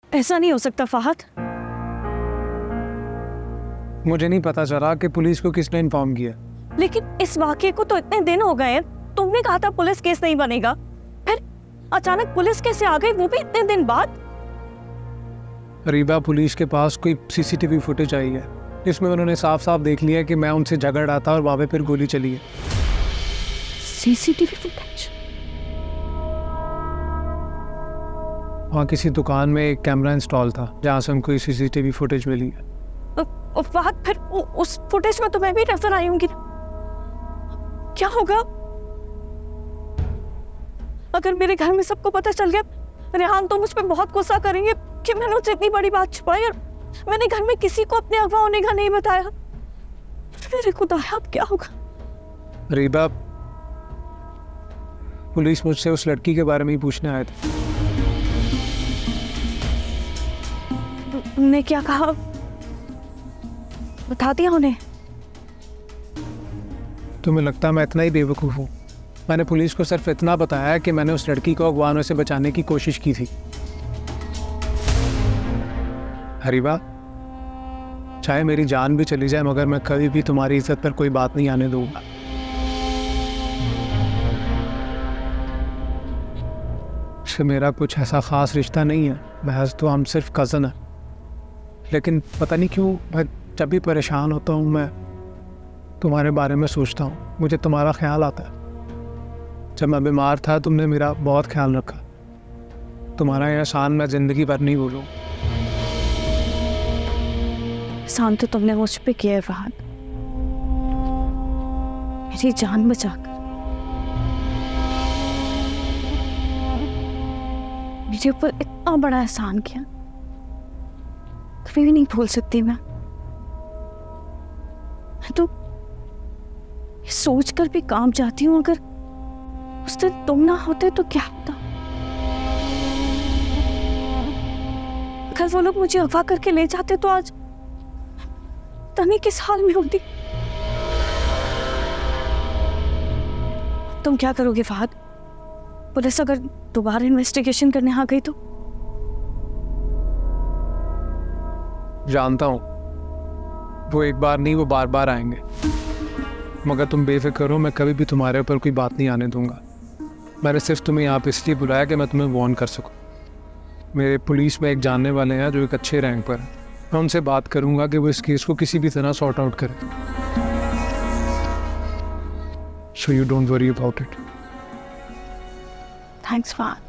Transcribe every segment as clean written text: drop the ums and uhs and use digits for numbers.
ऐसा नहीं हो सकता फहद। मुझे नहीं पता चला कि पुलिस को किसने इन्फॉर्म किया। लेकिन इस वाकये को तो इतने दिन हो गए हैं, तुमने कहा था पुलिस केस नहीं बनेगा, फिर अचानक पुलिस कैसे आ गई, वो भी इतने दिन बाद? रीबा, पुलिस के पास कोई सीसीटीवी फुटेज आई है जिसमें उन्होंने साफ साफ देख लिया कि मैं उनसे झगड़ रहा था और वहां पे फिर गोली चली है। CCTV footage? वहाँ किसी दुकान में एक कैमरा इंस्टॉल था जहाँ से उनको सीसीटीवी फुटेज मिली है। फहद, फिर उस फुटेज में तो मैं भी नजर आई हूँ। क्या होगा अगर मेरे घर में सबको पता चल गया? रेहान तो मुझ पे बहुत गुस्सा करेंगे कि मैंने उसे इतनी बड़ी बात छुपाई और मैंने घर में किसी को अपने अगवा होने का नहीं बताया। मेरे खुदाया, अब क्या होगा? रीबा, पुलिस मुझसे उस लड़की के बारे में ही पूछने आए थे। तुमने क्या कहा? बता दिया उन्हें? तुम्हें लगता है मैं इतना ही बेवकूफ़ हूँ? मैंने पुलिस को सिर्फ इतना बताया कि मैंने उस लड़की को अगवानों से बचाने की कोशिश की थी। हरीबा, चाहे मेरी जान भी चली जाए मगर मैं कभी भी तुम्हारी इज्जत पर कोई बात नहीं आने दूंगा। इससे मेरा कुछ ऐसा खास रिश्ता नहीं है, महज तो हम सिर्फ कज़न है। लेकिन पता नहीं क्यों मैं जब भी परेशान होता हूँ मैं तुम्हारे बारे में सोचता हूँ, मुझे तुम्हारा ख्याल आता है। जब मैं बीमार था तुमने मेरा बहुत ख्याल रखा। तुम्हारा यह एहसान मैं ज़िंदगी भर नहीं भूलूँ। एहसान तो तुमने मुझ पे किया है फहद, मेरी जान बचाकर। मेरे ऊपर इतना बड़ा एहसान किया, कभी भी नहीं भूल सकती मैं तो ये सोच कर भी काम जाती हूँ, अगर उस दिन तुम ना होते तो क्या होता? अगर वो लोग मुझे अगवा करके ले जाते तो आज पता नहीं किस हाल में होती। तुम क्या करोगे फहद? पुलिस अगर दोबारा इन्वेस्टिगेशन करने आ गई तो? जानता हूँ वो एक बार नहीं, वो बार बार आएंगे, मगर तुम बेफिक्र हो, मैं कभी भी तुम्हारे ऊपर कोई बात नहीं आने दूंगा। मैंने सिर्फ तुम्हें यहाँ पे इसलिए बुलाया कि मैं तुम्हें वार्न कर सकूँ। मेरे पुलिस में एक जानने वाले हैं जो एक अच्छे रैंक पर है, मैं उनसे बात करूँगा कि वो इस केस को किसी भी तरह सॉर्ट आउट करें। So you don't worry about it. Thanks, Fahad.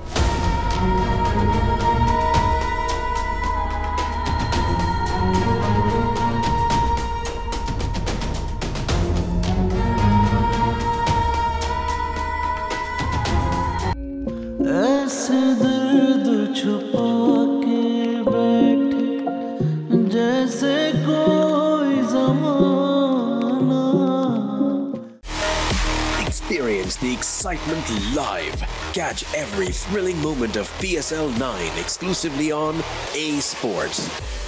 ऐसे दर्द छुपा के बैठे जैसे कोई ज़माना। Experience the excitement live. Catch every thrilling moment of PSL 9 exclusively on A Sports.